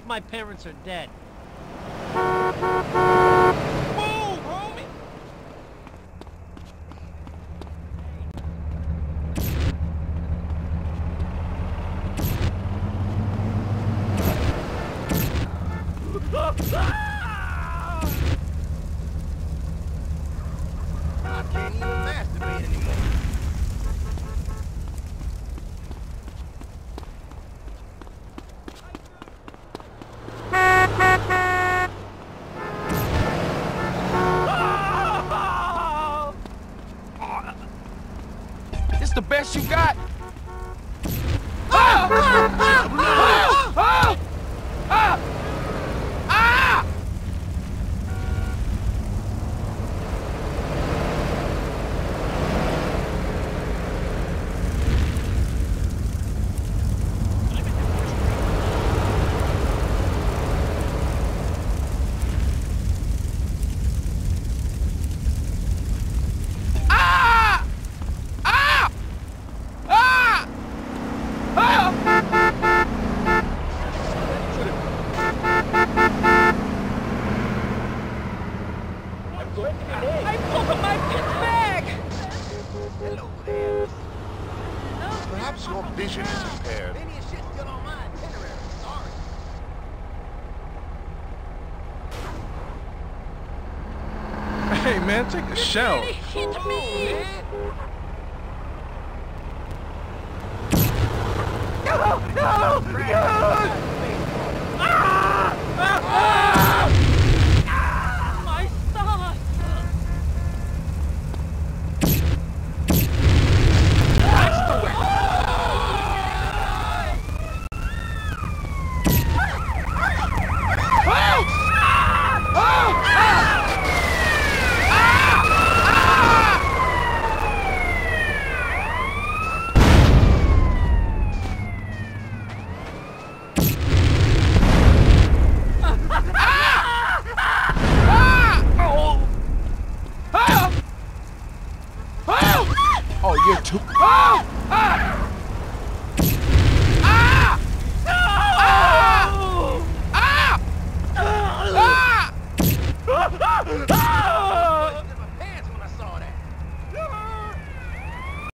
Both my parents are dead. Move, homie! I can't even masturbate anymore. This the best you got? I broke my pit bag! Hello there. Perhaps your vision is impaired. Maybe your shit's still on my itinerary. Sorry. Hey man, take a shower. It hit me! My stomach! Oh, you're too. Ah!